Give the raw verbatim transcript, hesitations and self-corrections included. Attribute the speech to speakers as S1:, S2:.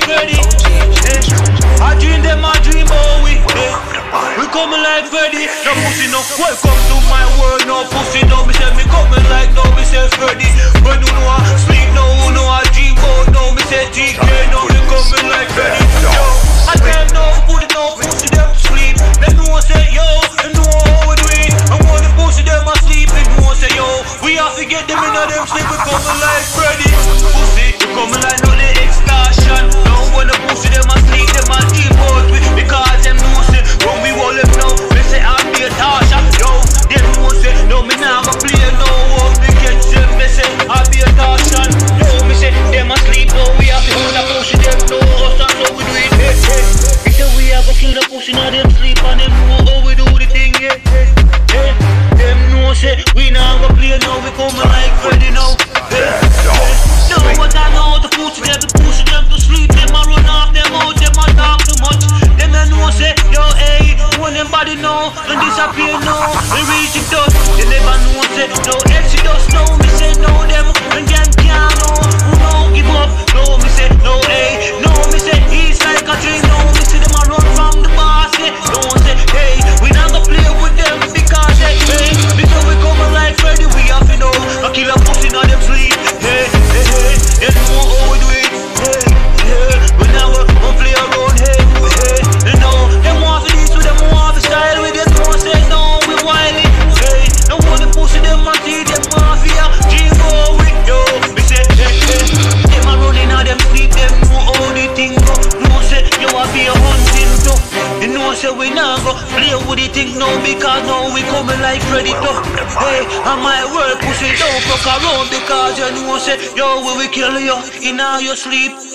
S1: Freddy. Hey, I dream them, I dream about we. Hey, we coming like Freddy. No pussy, no. Welcome to my world, no pussy, no. Me say me coming like no, me say Freddy. When you know I sleep, no, you know I dream about no. Me say T K, no, me coming like Freddy. Yo, I tell no, put it no pussy them to sleep. Them know I say yo, them know how we do it. I want the pussy them asleep. Them know I say yo, we have to get them in a them sleep. We coming like Freddy. Pussy, we coming like no the extortion. No when the pussy them asleep, them a dream about we. Because them know say when we roll them now, they say I'll be a Tasha. Yo, them know say no me nah go play no one. We get them, they say I'll be a Tasha. No me say them asleep, no we have to hold the pussy them know us and so we do it. Hey, hey. We say we have to kill the pussy now them sleep and them know how we do the thing. Yeah, hey, hey. Them know say we nah go play no, we coming like Freddy now. Hey, hey. No but I know the pussy them, the pussy them to sleep. Them a run off them out, them a talk too much. Them a know say yo hey, when them body know and disappear now, we reach it dust. They never know say no exodus no. Me say no them and them can't know. Who no give up? No me say no hey, no me say he's like a dream. No me say them a run from the boss. Yeah, no say hey, we not gonna play with them because hey, hey, because we coming like Freddy. We have to know a killer pussy now them sleep. Hey, hey, hey, they know how we do it. Hey, hey, we now gonna play around. Hey, hey, they know them want to this with them want to style with them. No say no we wily. Hey, no want to pussy them and see them mafia. G-Bo with yo. We say hey, hey, them a running out them sleep. Them know how the thing go. No say you a be a hunting too. You know say we not go play with the thing now because now we coming like Freddy too. Hey, I might work pussy don't fuck around because you know say yo we will kill you in all your sleep.